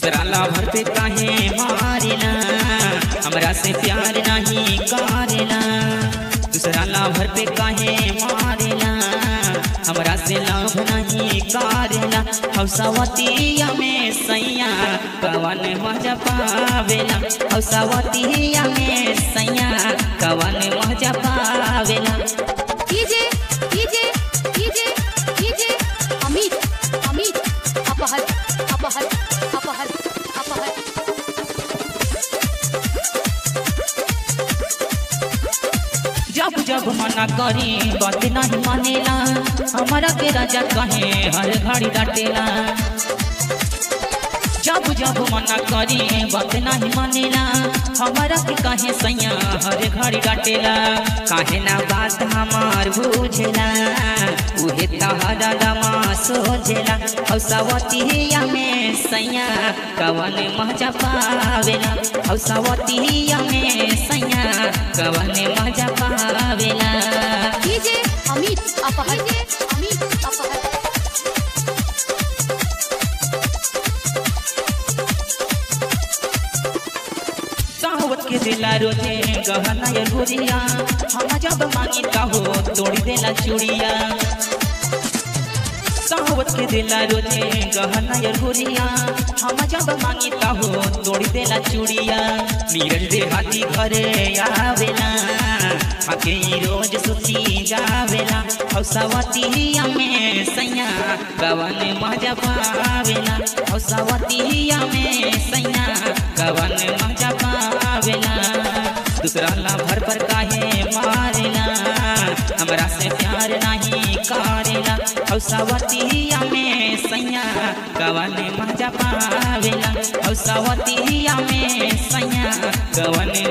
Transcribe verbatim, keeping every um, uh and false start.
दूसरा लाभर पे काहे मारेला, हमरा से प्यार नहीं करेला। दूसरा लाभर पे काहे मारेला, हमरा से लाभ नहीं करेला। हौसावतिया में सैया कवन मजा पावेला, हौसावतिया में सैया कवन मजा पावेला। DJ DJ DJ DJ Amit Amit अपहर अपहर अपहर अपहर। जब जब मना करी बात नहीं मानेला, हमारा के राजा कहे हर घड़ी डांटेला। जब जब मना करी बात नहीं मानेला, हमारा के कहे सैया हर घड़ी डांटेला। काहे ना बात हमार बुझेला, उहे तहरा दमा सोझेला। हौसावतिया में सैया कवन मजा पावेला, हौसावतिया में सैया कवन मजा पावेला। डीजे अमित अपहर अमित अपहर। सावत के दिला रोजे गहना या गुड़िया, हम जब मांगी कहो तोड़ी देला चूड़िया। सावत के दिला रोजे गहना या गुड़िया, हम जब मांगी कहो तोड़ी देला चूड़िया। नीरज देहाती घरे आवेला, आके रोज सुती जावेला। हौसावतिया में सैया कवन मजा पावेला, हौसावतिया में सैया कवन मजा पावेला। दूसरा लाभर पर काहे मारेला, हमरा से प्यार नहीं करेला। हौसावतिया में सैया कवन मजा पावेला, हौसावतिया में सैया कवन